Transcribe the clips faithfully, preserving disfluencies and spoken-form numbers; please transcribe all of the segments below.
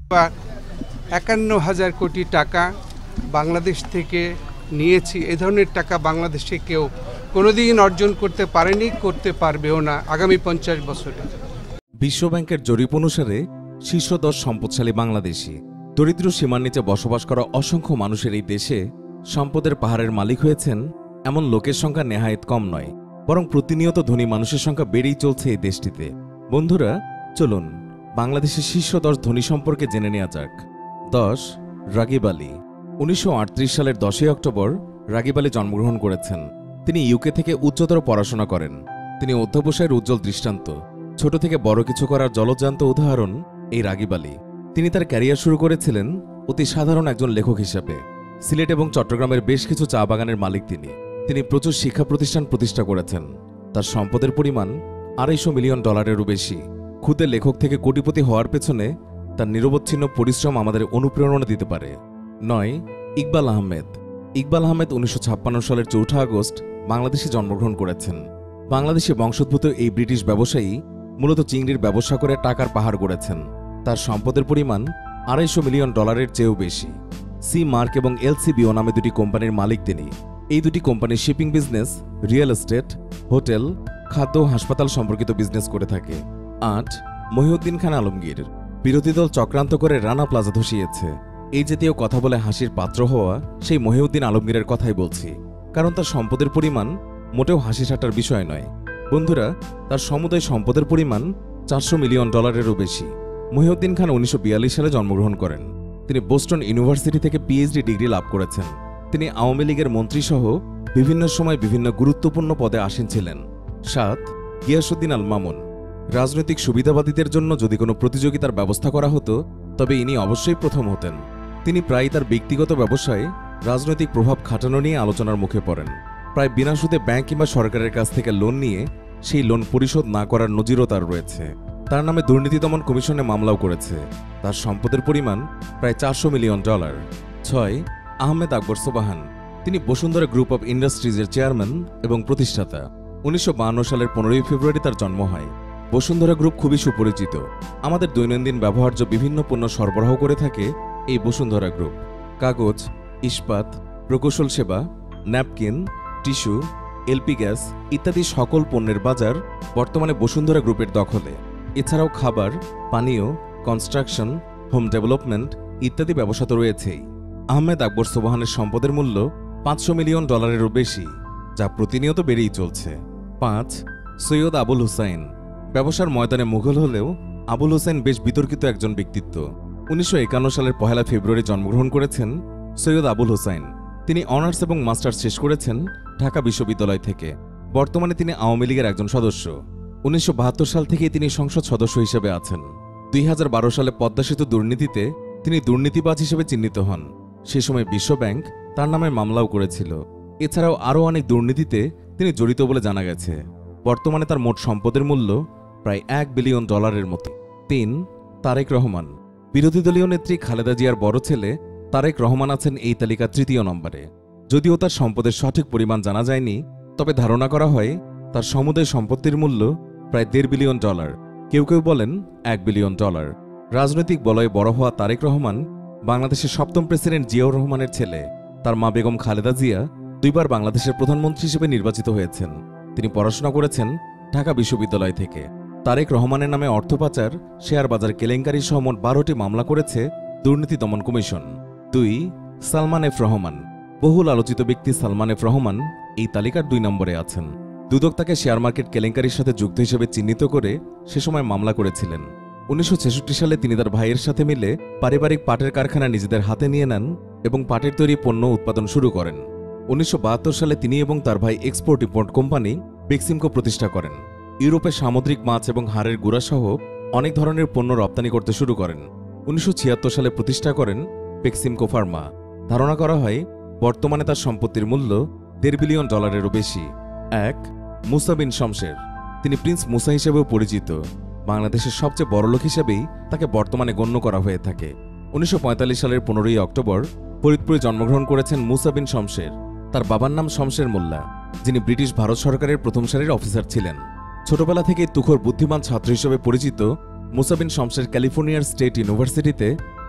একান্ন হাজার কোটি টাকা বাংলাদেশ থেকে নিয়েছি। এ ধরনের টাকা বাংলাদেশে কেউ কোনোদিন অর্জন করতে পারেনি, করতে পারবেও না আগামী পঞ্চাশ বছরে। বিশ্বব্যাংকের জরিপ অনুসারে শীর্ষ দশ সম্পদশালী বাংলাদেশি। দরিদ্র সীমার নিচে বসবাস করা অসংখ্য মানুষের এই দেশে সম্পদের পাহাড়ের মালিক হয়েছেন এমন লোকের সংখ্যা নেহায়েত কম নয়, বরং প্রতিনিয়ত ধনী মানুষের সংখ্যা বেড়েই চলছে এই দেশটিতে। বন্ধুরা, চলুন বাংলাদেশের শীর্ষ দশ ধনী সম্পর্কে জেনে নেওয়া যাক। দশ, রাগিব আলী। উনিশশো আটত্রিশ সালের দশই অক্টোবর রাগিব আলী জন্মগ্রহণ করেছেন। তিনি ইউকে থেকে উচ্চতর পড়াশোনা করেন। তিনি অধ্যবসায়ের উজ্জ্বল দৃষ্টান্ত। ছোট থেকে বড় কিছু করার জলজ্যান্ত উদাহরণ এই রাগিব আলী। তিনি তার ক্যারিয়ার শুরু করেছিলেন অতি সাধারণ একজন লেখক হিসাবে। সিলেট এবং চট্টগ্রামের বেশ কিছু চা বাগানের মালিক তিনি। তিনি প্রচুর শিক্ষা প্রতিষ্ঠান প্রতিষ্ঠা করেছেন। তার সম্পদের পরিমাণ আড়াইশো মিলিয়ন ডলারেরও বেশি। ক্ষুদে লেখক থেকে কোটিপতি হওয়ার পেছনে তার নিরবচ্ছিন্ন পরিশ্রম আমাদের অনুপ্রেরণা দিতে পারে। নয়, ইকবাল আহমেদ। ইকবাল আহমেদ উনিশশো ছাপ্পান্ন সালের চৌঠা আগস্ট বাংলাদেশে জন্মগ্রহণ করেছেন। বাংলাদেশে বংশোদ্ভূত এই ব্রিটিশ ব্যবসায়ী মূলত চিংড়ির ব্যবসা করে টাকার পাহাড় গড়েছেন। তার সম্পদের পরিমাণ আড়াইশো মিলিয়ন ডলারের চেয়েও বেশি। সি মার্ক এবং এলসিবিও নামে দুটি কোম্পানির মালিক তিনি। এই দুটি কোম্পানির shipping business, real estate, hotel, খাদ্য ও হাসপাতাল সম্পর্কিত বিজনেস করে থাকে। আট, মহিউদ্দিন খান আলমগীর। বিরোধী দল চক্রান্ত করে রানা প্লাজা ধসিয়েছে। এই জাতীয় কথা বলে হাসির পাত্র হওয়া সেই মহিউদ্দিন আলমগীরের কথাই বলছি, কারণ তার সম্পদের পরিমাণ মোটেও হাসি ঠাট্টার বিষয় নয়। বন্ধুরা, তার সমুদায় সম্পদের পরিমাণ চারশো মিলিয়ন ডলারেরও বেশি। মহিউদ্দিন খান উনিশশো বিয়াল্লিশ সালে জন্মগ্রহণ করেন। তিনি বোস্টন ইউনিভার্সিটি থেকে পিএইচডি ডিগ্রি লাভ করেছেন। তিনি আওয়ামী লীগের মন্ত্রীসহ বিভিন্ন সময় বিভিন্ন গুরুত্বপূর্ণ পদে আসীন ছিলেন। সাত, গিয়াসউদ্দিন আল মামুন। রাজনৈতিক সুবিধাবাদীদের জন্য যদি কোনো প্রতিযোগিতার ব্যবস্থা করা হতো তবে ইনি অবশ্যই প্রথম হতেন। তিনি প্রায় তার ব্যক্তিগত ব্যবসায় রাজনৈতিক প্রভাব খাটানো নিয়ে আলোচনার মুখে পড়েন। প্রায় বিনা সুদে ব্যাংক কিংবা সরকারের কাছ থেকে লোন নিয়ে সেই লোন পরিশোধ না করার নজিরও তার রয়েছে। তার নামে দুর্নীতি দমন কমিশনে মামলাও করেছে। তার সম্পদের পরিমাণ প্রায় চারশো মিলিয়ন ডলার। ছয়, আহমেদ আকবর সোবাহান। তিনি বসুন্ধরা গ্রুপ অব ইন্ডাস্ট্রিজের চেয়ারম্যান এবং প্রতিষ্ঠাতা। উনিশশো বাহান্ন সালের পনেরোই ফেব্রুয়ারি তার জন্ম হয়। বসুন্ধরা গ্রুপ খুবই সুপরিচিত। আমাদের দৈনন্দিন ব্যবহার্য বিভিন্ন পণ্য সরবরাহ করে থাকে এই বসুন্ধরা গ্রুপ। কাগজ, ইস্পাত, প্রকৌশল সেবা, ন্যাপকিন, টিস্যু, এলপি গ্যাস ইত্যাদি সকল পণ্যের বাজার বর্তমানে বসুন্ধরা গ্রুপের দখলে। এছাড়াও খাবার, পানীয়, কনস্ট্রাকশন, হোম ডেভেলপমেন্ট ইত্যাদি ব্যবসা তো রয়েছেই। আহমেদ আকবর সোবাহানের সম্পদের মূল্য পাঁচশো মিলিয়ন ডলারেরও বেশি, যা প্রতিনিয়ত বেড়েই চলছে। পাঁচ, সৈয়দ আবুল হুসাইন। ব্যবসার ময়দানে মুঘল হলেও আবুল হুসাইন বেশ বিতর্কিত একজন ব্যক্তিত্ব। উনিশশো একান্ন সালের পহেলা ফেব্রুয়ারি জন্মগ্রহণ করেছেন সৈয়দ আবুল হুসাইন। তিনি অনার্স এবং মাস্টার্স শেষ করেছেন ঢাকা বিশ্ববিদ্যালয় থেকে। বর্তমানে তিনি আওয়ামী লীগের একজন সদস্য। উনিশশো বাহাত্তর সাল থেকে তিনি সংসদ সদস্য হিসেবে আছেন। দুই হাজার বারো সালে পদ্মা সেতু দুর্নীতিতে তিনি দুর্নীতিবাজ হিসেবে চিহ্নিত হন। সে সময় বিশ্বব্যাংক তার নামে মামলাও করেছিল। এছাড়াও আরও অনেক দুর্নীতিতে তিনি জড়িত বলে জানা গেছে। বর্তমানে তার মোট সম্পদের মূল্য প্রায় এক বিলিয়ন ডলারের মতো। তিন, তারেক রহমান। বিরোধী দলীয় নেত্রী খালেদা জিয়ার বড় ছেলে তারেক রহমান আছেন এই তালিকার তৃতীয় নম্বরে। যদিও তার সম্পদের সঠিক পরিমাণ জানা যায়নি, তবে ধারণা করা হয় তার সমুদায় সম্পত্তির মূল্য প্রায় দেড় বিলিয়ন ডলার। কেউ কেউ বলেন এক বিলিয়ন ডলার। রাজনৈতিক বলয়ে বড় হওয়া তারেক রহমান বাংলাদেশের সপ্তম প্রেসিডেন্ট জিয়াউর রহমানের ছেলে। তার মা বেগম খালেদা জিয়া দুইবার বাংলাদেশের প্রধানমন্ত্রী হিসেবে নির্বাচিত হয়েছেন। তিনি পড়াশোনা করেছেন ঢাকা বিশ্ববিদ্যালয় থেকে। তারেক রহমানের নামে অর্থ পাচার, শেয়ার বাজার কেলেঙ্কারি সহ মোট বারোটি মামলা করেছে দুর্নীতি দমন কমিশন। দুই, সালমান এফ রহমান। বহুল আলোচিত ব্যক্তি সালমান এফ রহমান এই তালিকার দুই নম্বরে আছেন। দুদক তাকে শেয়ার মার্কেট কেলেঙ্কারির সাথে যুক্ত হিসেবে চিহ্নিত করে সে সময় মামলা করেছিলেন। উনিশশো ছেষট্টি সালে তিনি তার ভাইয়ের সাথে মিলে পারিবারিক পাটের কারখানা নিজেদের হাতে নিয়ে নেন এবং পাটের তৈরি পণ্য উৎপাদন শুরু করেন। উনিশশো বাহাত্তর সালে তিনি এবং তার ভাই এক্সপোর্ট ইম্পোর্ট কোম্পানি বেক্সিমকো প্রতিষ্ঠা করেন। ইউরোপে সামুদ্রিক মাছ এবং হাড়ের গুঁড়া সহ অনেক ধরনের পণ্য রপ্তানি করতে শুরু করেন। উনিশশো ছিয়াত্তর সালে প্রতিষ্ঠা করেন বেক্সিমকো ফার্মা। ধারণা করা হয় বর্তমানে তার সম্পত্তির মূল্য দেড় বিলিয়ন ডলারেরও বেশি। এক, মুসা বিন শমশের। তিনি প্রিন্স মুসা হিসেবেও পরিচিত। বাংলাদেশের সবচেয়ে বড়লোক হিসেবেই তাকে বর্তমানে গণ্য করা হয়ে থাকে। উনিশশো পঁয়তাল্লিশ সালের পনেরোই অক্টোবর ফরিদপুরে জন্মগ্রহণ করেছেন মুসা বিন শমশের। তার বাবার নাম শমশের মোল্লা, যিনি ব্রিটিশ ভারত সরকারের প্রথম সারির অফিসার ছিলেন। ছোটবেলা থেকেই তুখোর বুদ্ধিমান ছাত্র হিসেবে পরিচিত মুসা বিন শমশের ক্যালিফোর্নিয়ার স্টেট ইউনিভার্সিটিতে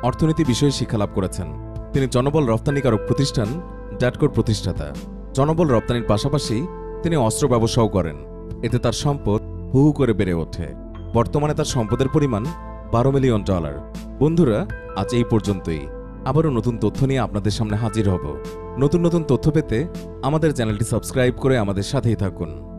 অর্থনীতি বিষয়ে শিক্ষালাভ করেছেন। তিনি জনবল রপ্তানিকারক প্রতিষ্ঠান ড্যাটকোর প্রতিষ্ঠাতা। জনবল রপ্তানির পাশাপাশি তিনি অস্ত্র ব্যবসাও করেন। এতে তার সম্পদ হু হু করে বেড়ে ওঠে। বর্তমানে তার সম্পদের পরিমাণ বারো মিলিয়ন ডলার। বন্ধুরা, আজ এই পর্যন্তই। আবারও নতুন তথ্য নিয়ে আপনাদের সামনে হাজির হব। নতুন নতুন তথ্য পেতে আমাদের চ্যানেলটি সাবস্ক্রাইব করে আমাদের সাথেই থাকুন।